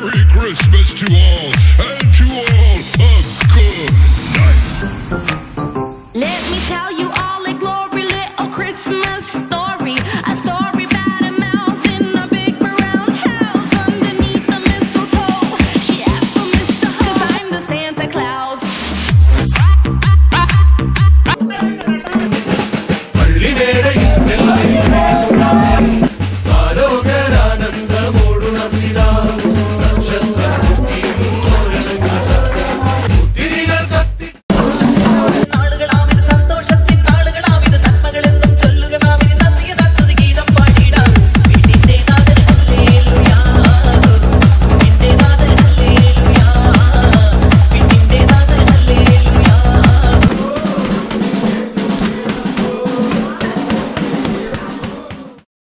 Merry Christmas to all, and to all a good night.